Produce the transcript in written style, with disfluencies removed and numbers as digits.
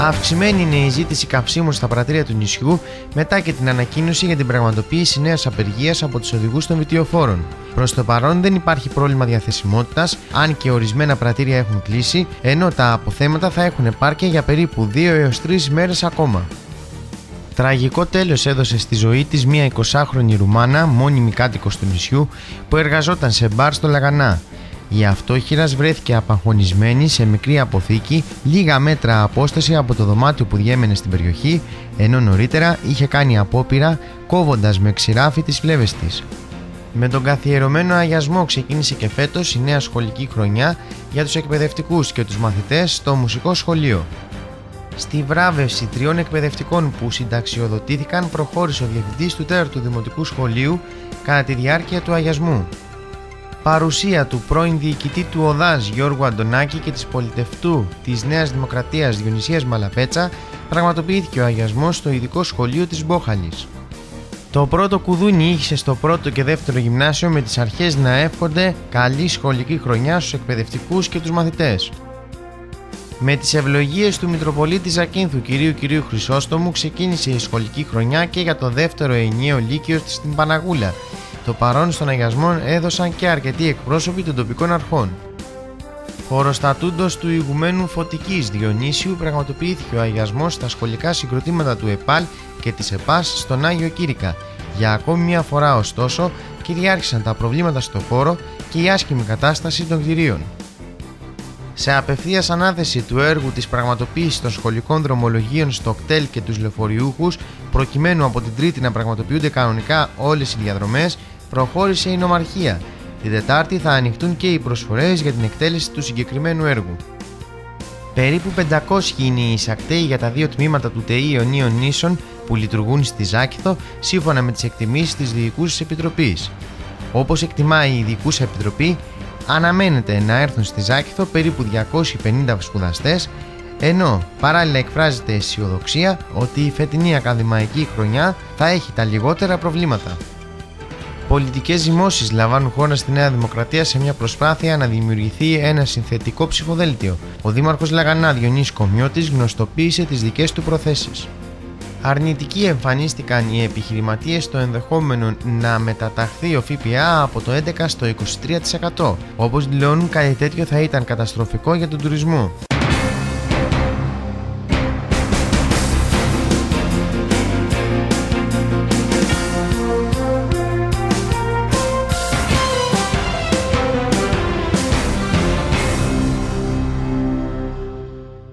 Αυξημένη είναι η ζήτηση καυσίμων στα πρατήρια του νησιού μετά και την ανακοίνωση για την πραγματοποίηση νέας απεργίας από τους οδηγούς των βιτιοφόρων. Προς το παρόν δεν υπάρχει πρόβλημα διαθεσιμότητας, αν και ορισμένα πρατήρια έχουν κλείσει, ενώ τα αποθέματα θα έχουν επάρκεια για περίπου 2 έως 3 μέρες ακόμα. Τραγικό τέλος έδωσε στη ζωή της μία 20χρονη Ρουμάνα, μόνιμη κάτοικος του νησιού, που εργαζόταν σε μπαρ στο Λαγανά. Η αυτόχειρας βρέθηκε απαγχωνισμένη σε μικρή αποθήκη λίγα μέτρα απόσταση από το δωμάτιο που διέμενε στην περιοχή, ενώ νωρίτερα είχε κάνει απόπειρα κόβοντας με ξηράφι τις φλέβες της. Με τον καθιερωμένο αγιασμό ξεκίνησε και φέτος η νέα σχολική χρονιά για τους εκπαιδευτικούς και τους μαθητές στο μουσικό σχολείο. Στη βράβευση 3 εκπαιδευτικών που συνταξιοδοτήθηκαν προχώρησε ο διευθυντής του 4ου Δημοτικού Σχολείου κατά τη διάρκεια του αγιασμού. Παρουσία του πρώην διοικητή του ΟΔΑΣ Γιώργου Αντωνάκη και της πολιτευτού της Νέας Δημοκρατίας Διονυσίας Μαλαπέτσα πραγματοποιήθηκε ο αγιασμός στο ειδικό σχολείο της Μπόχαλης. Το πρώτο κουδούνι ήχησε στο πρώτο και δεύτερο γυμνάσιο με τις αρχές να εύχονται καλή σχολική χρονιά στους εκπαιδευτικούς και τους μαθητές. Με τις ευλογίες του Μητροπολίτη Ζακίνθου κυρίου Χρυσόστομου ξεκίνησε η σχολική χρονιά και για το δεύτερο ενιαίο λύκειο στην Παναγούλα. Το παρόν στον αγιασμό έδωσαν και αρκετοί εκπρόσωποι των τοπικών αρχών. Χωροστατούντος του ηγουμένου Φωτικής Διονύσιου πραγματοποιήθηκε ο αγιασμός στα σχολικά συγκροτήματα του ΕΠΑΛ και της ΕΠΑΣ στον Άγιο Κήρυκα. Για ακόμη μια φορά ωστόσο κυριάρχησαν τα προβλήματα στο χώρο και η άσχημη κατάσταση των κτηρίων. Σε απευθείας ανάθεση του έργου της πραγματοποίησης των σχολικών δρομολογίων στο κτέλ και τους λεωφοριούχους, προκειμένου από την Τρίτη να πραγματοποιούνται κανονικά όλες οι διαδρομές, προχώρησε η νομαρχία. Την Τετάρτη θα ανοιχτούν και οι προσφορές για την εκτέλεση του συγκεκριμένου έργου. Περίπου 500 είναι οι εισακτέοι για τα 2 τμήματα του ΤΕΗ Ιωνίων Νήσων που λειτουργούν στη Ζάκηθο, σύμφωνα με τις εκτιμήσεις της Διοικούσης Επιτροπής. Όπως εκτιμάει η Διοικούσα Επιτροπή, αναμένεται να έρθουν στη Ζάκηθο περίπου 250 σπουδαστές, ενώ παράλληλα εκφράζεται αισιοδοξία ότι η φετινή ακαδημαϊκή χρονιά θα έχει τα λιγότερα προβλήματα. Πολιτικές ζυμώσεις λαμβάνουν χώρα στη Νέα Δημοκρατία σε μια προσπάθεια να δημιουργηθεί ένα συνθετικό ψηφοδέλτιο. Ο Δήμαρχος Λαγανά Διονύσης Κομιώτης γνωστοποίησε τις δικές του προθέσεις. Αρνητικοί εμφανίστηκαν οι επιχειρηματίες στο ενδεχόμενο να μεταταχθεί ο ΦΠΑ από το 11% στο 23%. Όπως δηλώνουν, κάτι τέτοιο θα ήταν καταστροφικό για τον τουρισμό.